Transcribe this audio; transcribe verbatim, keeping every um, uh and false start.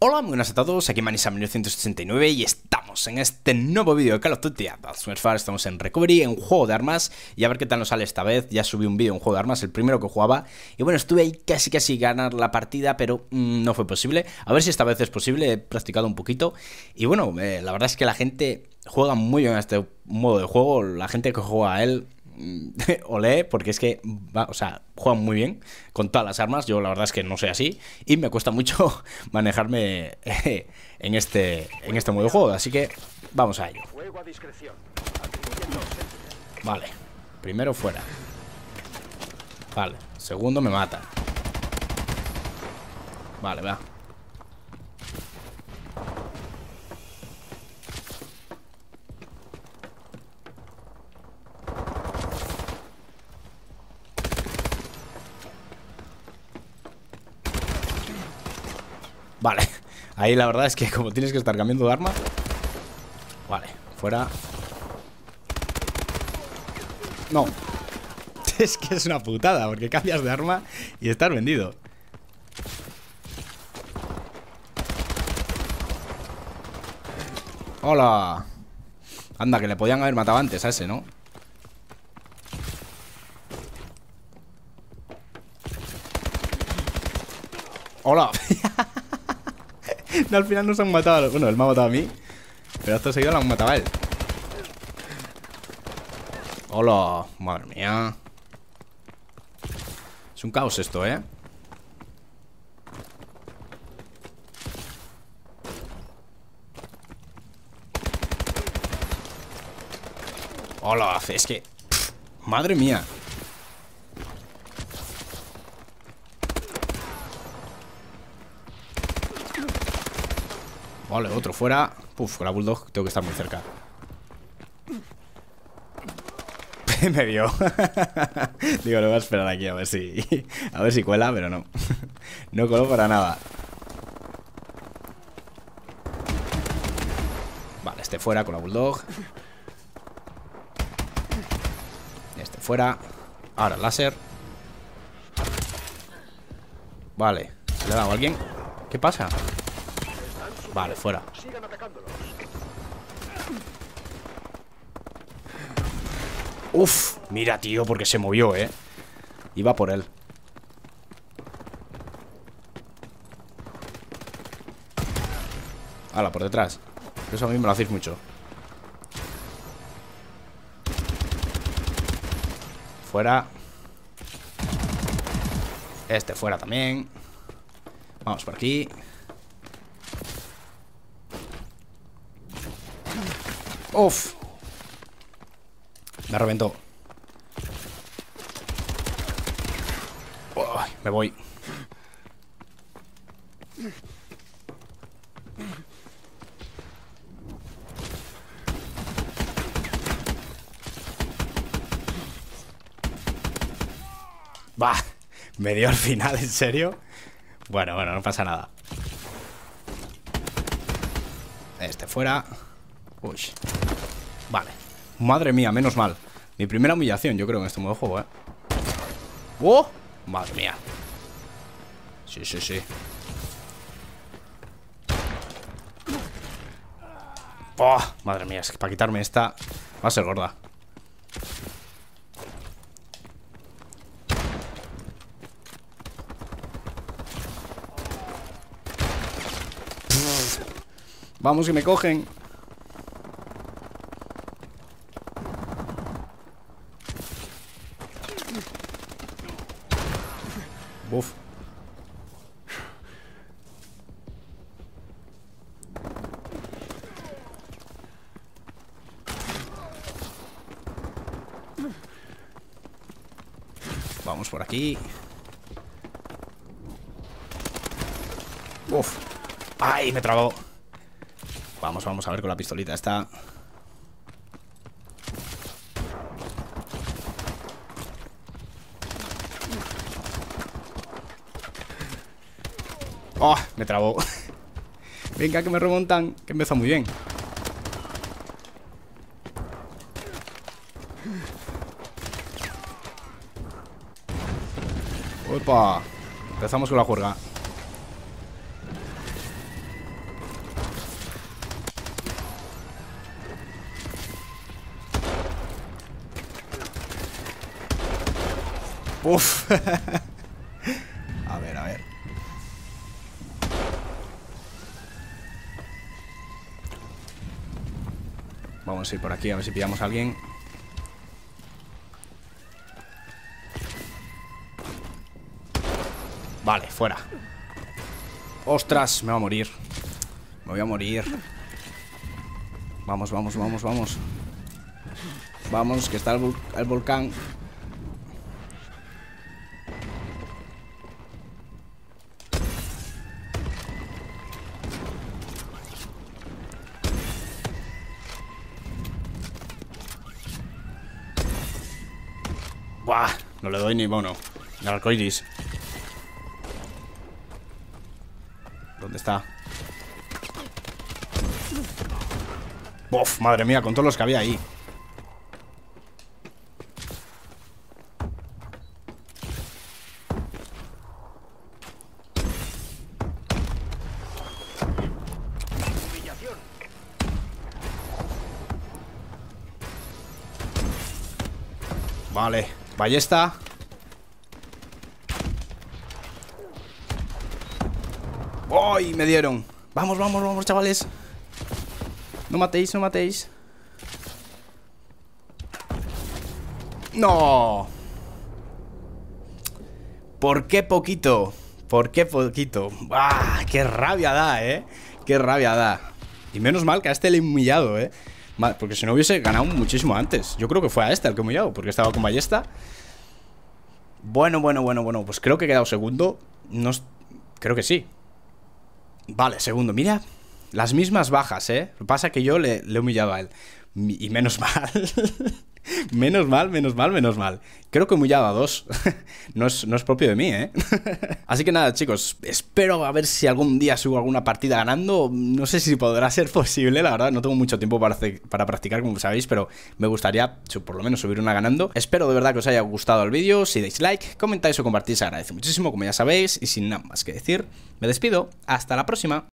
Hola, muy buenas a todos, aquí Manisam mil novecientos ochenta y nueve y estamos en este nuevo vídeo de Call of Duty Advanced Warfare. Estamos en Recovery, en un juego de armas, y a ver qué tal nos sale esta vez. Ya subí un vídeo, un juego de armas, el primero que jugaba, y bueno, estuve ahí casi casi ganar la partida, pero mmm, no fue posible. A ver si esta vez es posible, he practicado un poquito, y bueno, eh, la verdad es que la gente juega muy bien a este modo de juego, la gente que juega a él... olé, porque es que va, o sea, juegan muy bien con todas las armas. Yo la verdad es que no soy así y me cuesta mucho manejarme eh, en este en este modo de juego, así que vamos a ello. Vale, primero fuera. Vale, segundo me mata. Vale, va. Vale, ahí la verdad es que como tienes que estar cambiando de arma. Vale, fuera. No. Es que es una putada, porque cambias de arma y estás vendido. Hola. Anda, que le podían haber matado antes a ese, ¿no? Hola. No, al final no se han matado. Bueno, él me ha matado a mí, pero esto seguido lo han matado a él. Hola, madre mía. Es un caos esto, ¿eh? Hola, es que... Pff, madre mía. Vale, otro fuera. Puf, con la Bulldog tengo que estar muy cerca. Me vio. Digo, lo voy a esperar aquí a ver si... A ver si cuela, pero no. No coló para nada. Vale, este fuera con la Bulldog. Este fuera. Ahora el láser. Vale, ¿se le ha dado a alguien? ¿Qué pasa? Vale, fuera. Uf, mira, tío, porque se movió, eh. Iba por él. Hala, por detrás. Eso a mí me lo hacéis mucho. Fuera. Este fuera también. Vamos por aquí. Uf. Me reventó. Oh, me voy. Bah, me dio al final, ¿en serio? Bueno, bueno, no pasa nada. Este fuera. Uy. Vale. Madre mía, menos mal. Mi primera humillación, yo creo, en este modo de juego, ¿eh? ¡Oh! Madre mía. Sí, sí, sí. ¡Oh! Madre mía, es que para quitarme esta va a ser gorda. Vamos, que me cogen. Uf. Vamos por aquí. Uf. ¡Ay, me trabó! Vamos, vamos a ver con la pistolita esta. ¡Oh! Me trabó. Venga, que me remontan. Que empezó muy bien. ¡Opa! Empezamos con la juerga. Uf. A ver, a ver. Vamos a ir por aquí a ver si pillamos a alguien. Vale, fuera. Ostras, me va a morir. Me voy a morir. Vamos, vamos, vamos, vamos. Vamos, que está el, vol el volcán. Buah, no le doy ni mono. El arcoiris. ¿Dónde está? Uf, madre mía, con todos los que había ahí. Vale, ballesta. ¡Uy! Me dieron. Vamos, vamos, vamos, chavales. No matéis, no matéis. ¡No! ¿Por qué poquito? ¿Por qué poquito? ¡Ah! ¡Qué rabia da, eh! ¡Qué rabia da! Y menos mal que a este le he humillado, eh. Porque si no hubiese ganado muchísimo antes. Yo creo que fue a este al que he humillado, porque estaba con ballesta. Bueno, bueno, bueno, bueno. Pues creo que he quedado segundo. No, creo que sí. Vale, segundo. Mira, las mismas bajas, ¿eh? Lo que pasa es que yo le, le he humillado a él. Y menos mal. Menos mal, menos mal, menos mal. Creo que he humillado a dos. No es, no es propio de mí, ¿eh? Así que nada, chicos, espero a ver si algún día subo alguna partida ganando. No sé si podrá ser posible, la verdad. No tengo mucho tiempo para, hacer, para practicar, como sabéis, pero me gustaría por lo menos subir una ganando. Espero de verdad que os haya gustado el vídeo. Si dais like, comentáis o compartís, se agradece muchísimo, como ya sabéis. Y sin nada más que decir, me despido. Hasta la próxima.